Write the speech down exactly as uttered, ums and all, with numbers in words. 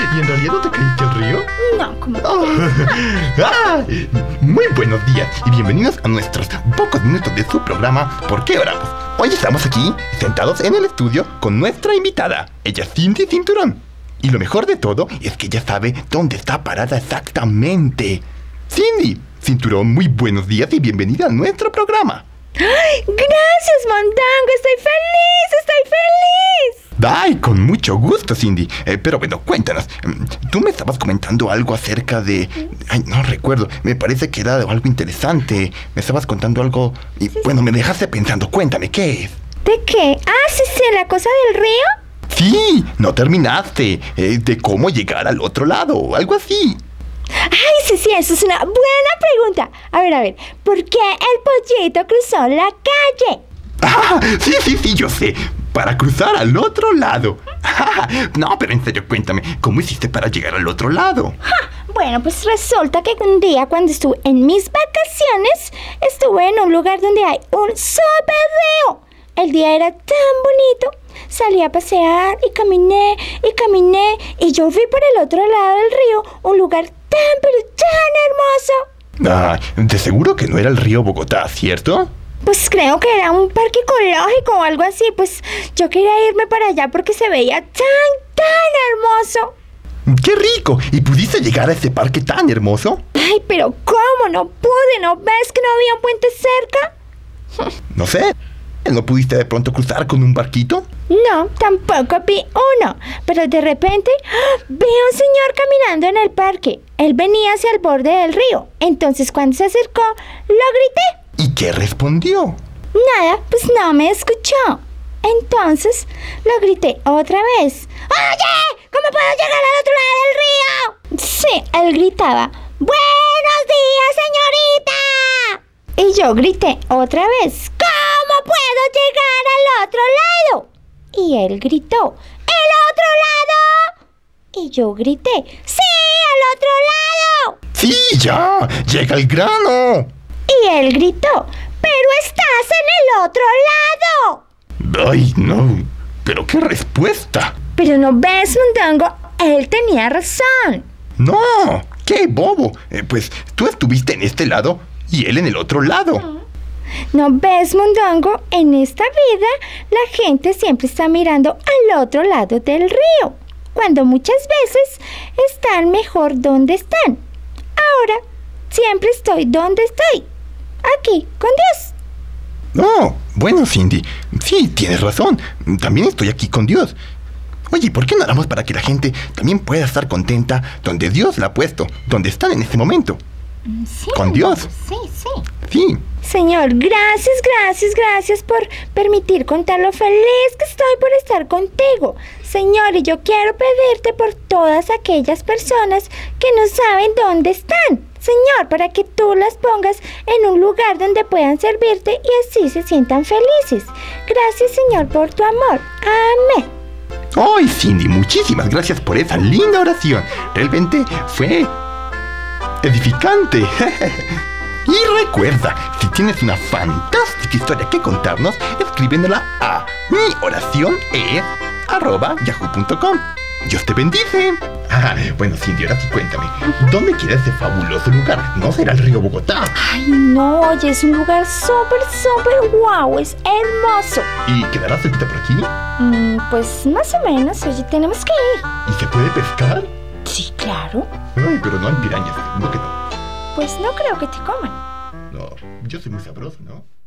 ¿Y en realidad no te caíste al río? No, como... Oh. Ah, muy buenos días y bienvenidos a nuestros pocos minutos de su programa ¿Por qué oramos? Hoy estamos aquí, sentados en el estudio con nuestra invitada. Ella es Cindy Cinturón. Y lo mejor de todo es que ella sabe dónde está parada exactamente. Cindy Cinturón, muy buenos días y bienvenida a nuestro programa. ¡Ay, gracias, Mondongo! ¡Estoy feliz! ¡Estoy feliz! Ay, con mucho gusto, Cindy. Eh, pero bueno, cuéntanos. Tú me estabas comentando algo acerca de... Ay, no recuerdo. Me parece que era algo interesante. Me estabas contando algo y, sí, bueno, me dejaste pensando. Cuéntame, ¿qué es? ¿De qué? Ah, sí, sí, la cosa del río. Sí, no terminaste. Eh, de cómo llegar al otro lado, algo así. Ay, sí, sí, eso es una buena pregunta. A ver, a ver, ¿por qué el pollito cruzó la calle? Ah, sí, sí, sí, yo sé. Para cruzar al otro lado. No, pero en serio, cuéntame, ¿cómo hiciste para llegar al otro lado? Ja, bueno, pues resulta que un día cuando estuve en mis vacaciones, estuve en un lugar donde hay un super río. El día era tan bonito. Salí a pasear y caminé y caminé y yo vi por el otro lado del río un lugar tan pero tan hermoso. Ah, de seguro que no era el río Bogotá, ¿cierto? Pues creo que era un parque ecológico o algo así. Pues yo quería irme para allá porque se veía tan, tan hermoso. ¡Qué rico! ¿Y pudiste llegar a ese parque tan hermoso? Ay, pero ¿cómo? No pude. ¿No ves que no había un puente cerca? No sé. ¿No pudiste de pronto cruzar con un barquito? No, tampoco vi uno. Pero de repente ¡oh! Vi a un señor caminando en el parque. Él venía hacia el borde del río. Entonces cuando se acercó, lo grité. ¿Y qué respondió? Nada, pues no me escuchó. Entonces lo grité otra vez. ¡Oye! ¿Cómo puedo llegar al otro lado del río? Sí, él gritaba. ¡Buenos días, señorita! Y yo grité otra vez. ¿Cómo puedo llegar al otro lado? Y él gritó. ¿El otro lado? Y yo grité. ¡Sí, al otro lado! ¡Sí, ya! ¡Llega al grano! Y él gritó, ¡pero estás en el otro lado! ¡Ay, no! ¿Pero qué respuesta? Pero no ves, Mondongo, él tenía razón. ¡No! ¡Qué bobo! Eh, pues tú estuviste en este lado y él en el otro lado. ¿No ves, Mondongo? En esta vida la gente siempre está mirando al otro lado del río, cuando muchas veces están mejor donde están. Ahora, siempre estoy donde estoy. Aquí, con Dios. No, bueno, Cindy, sí, tienes razón. También estoy aquí con Dios. Oye, ¿por qué no oramos para que la gente también pueda estar contenta donde Dios la ha puesto, donde están en este momento? Sí, con Dios. Sí, sí. Sí. Señor, gracias, gracias, gracias por permitir contar lo feliz que estoy por estar contigo. Señor, y yo quiero pedirte por todas aquellas personas que no saben dónde están. Señor, para que tú las pongas en un lugar donde puedan servirte y así se sientan felices. Gracias, Señor, por tu amor. Amén. Ay, Cindy, muchísimas gracias por esa linda oración. Realmente fue edificante. Y recuerda, si tienes una fantástica historia que contarnos, escríbenla a mi oración es arroba yahoo punto com. Dios te bendice. Ah, bueno, Cindy, ahora sí cuéntame, ¿dónde queda ese fabuloso lugar? ¿No será el río Bogotá? Ay, no, oye, es un lugar súper, súper guau, es hermoso. ¿Y quedará cerquita por aquí? Mm, pues más o menos, oye, tenemos que ir. ¿Y se puede pescar? Sí, claro. Ay, pero no hay pirañas, no que no. Pues no creo que te coman. No, yo soy muy sabroso, ¿no?